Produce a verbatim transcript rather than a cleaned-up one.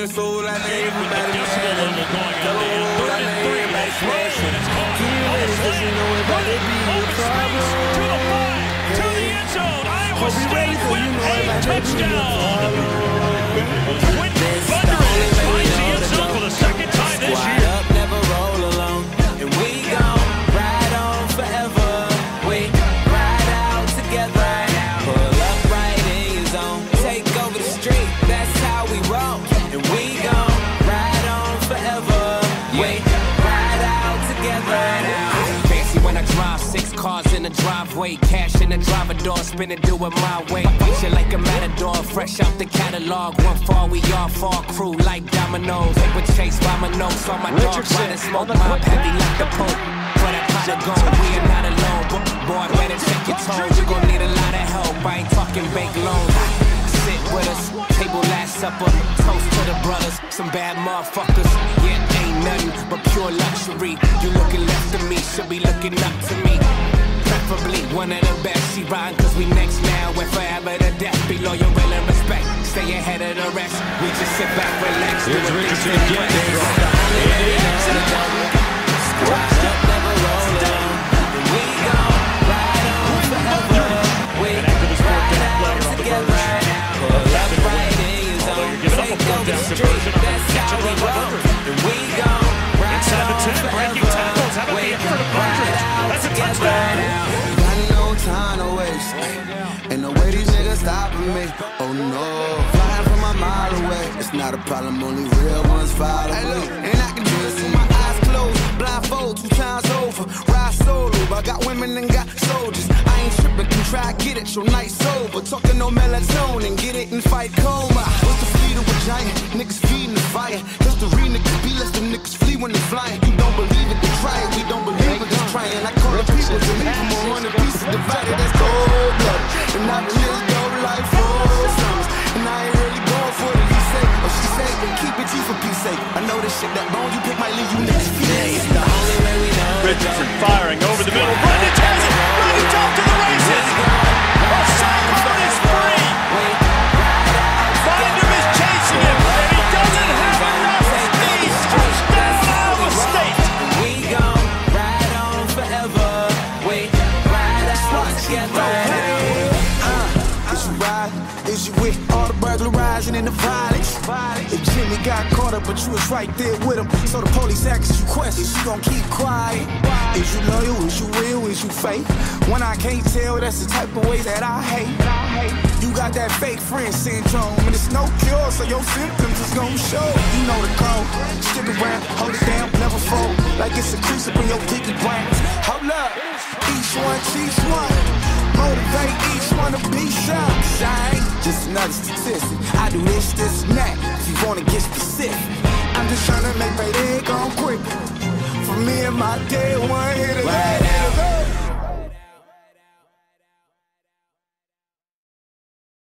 soul, I need everybody. Decibel level going on. Tell them all I need everybody smashing. Keep ready, cause you know it about to be a problem. To the five, to the end zone. Iowa State with a touchdown. Quentin Thunderous finds the end zone for the second time this year. Up, never roll alone, and we gon' ride on forever. We ride out together. Pull up right in your zone. Take over the street, that's how we roll. And we gon' ride on forever. We ride out together. Fancy when I drive, six cars in the driveway, cash in the driver door, spin it, do it my way. Picture like a matador, fresh out the catalog. One fall, we all fall, crew like dominoes. They would chase by my nose, saw my dog ride and smoke mob heavy like the Pope. For that pot of gold, we are not alone. Boy, better check your toes, you gon' need a lot of help. I ain't talking bank loans. Sit with us, table last supper, toast to the brothers, some bad motherfuckers. Yeah, ain't nothing but pure luxury. You looking left to me, should be looking up to me. Preferably one of the best. She riding cause we next now, and forever to death. Be loyal, will, and respect. Stay ahead of the rest. We just sit back, relax. Here's Richardson again. Squash up, never roll alone. We gon' ride on forever. We ride out together. Pull up right in your zone. Take over the street, that's how we roll. And we gon' ride on forever. We ride out together. Got no time to waste. Ain't no way these niggas stopping me. Oh no, flying from a mile away. It's not a problem, only real ones follow me. And I can do this with my eyes closed, blindfold two times over. Ride solo, I got women and got soldiers. I ain't tripping, can try get it, your night sober. Talking no melatonin, get it and fight coma. What's the fleet of a giant? Niggas feeding the fire. History niggas be less than niggas flee when they flying. You don't believe it, then try it. We don't believe it, just trying. I call the people to leave them on one piece divided. That's cold blood. And I've been living dope life for summers. And I ain't really going for it. He say, or she say, keep it G for peace sake. I know this shit that bone you pick might leave you niggas furious. The only way we know. Richardson firing over the middle. Brandon has it. Brandon's off to the races. A Cyclone is free. Find him is chasing him. And he doesn't have enough. He's touchdown Iowa State. We gon' ride on forever. We ride out together. Uh, is you ride? Is you with all the burglarizing and the violence? If Jimmy got caught up, but you was right there with him. So the police asks you questions, you gon' keep quiet. Is you loyal? Is you real? Is you fake? When I can't tell, that's the type of way that I hate. You got that fake friend syndrome, and it's no cure, so your symptoms is gon' show. You know the code. Stick around, hold it down, never fold. Like it's a crease up in your piggy bank. Hold up, each one teach one. Motivate each one to be sharp. I ain't just another statistic. I do this, this, and that. If you wanna get specific, I'm just trying to make payday go quick. For me and my day one hit a